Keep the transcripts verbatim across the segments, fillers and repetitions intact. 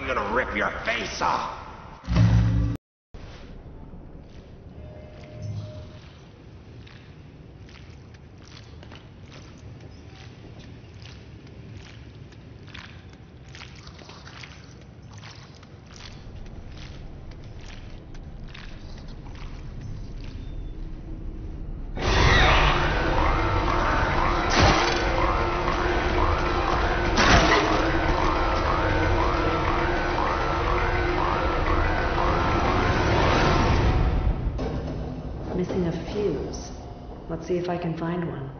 gonna rip your face off. Missing a fuse. Let's see if I can find one.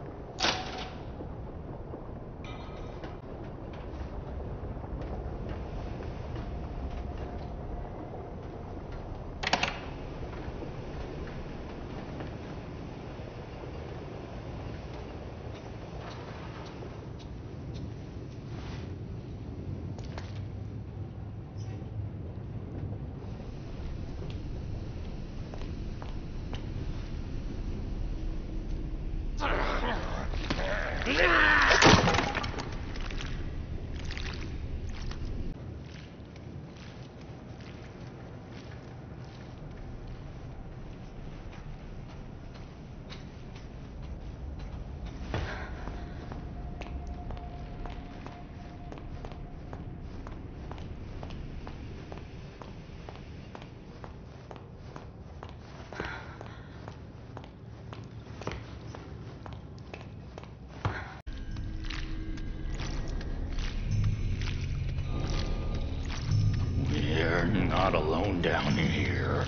We're not alone down here.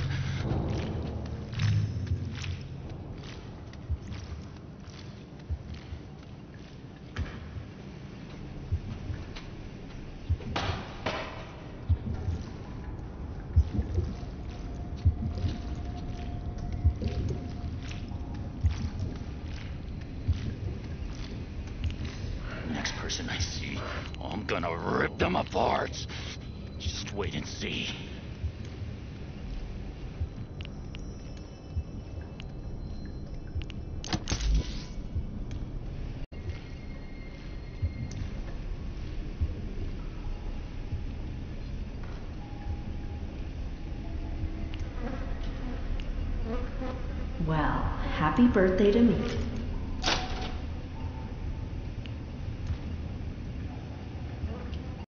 Next person I see, I'm gonna rip them apart. Just wait and see. Well, happy birthday to me.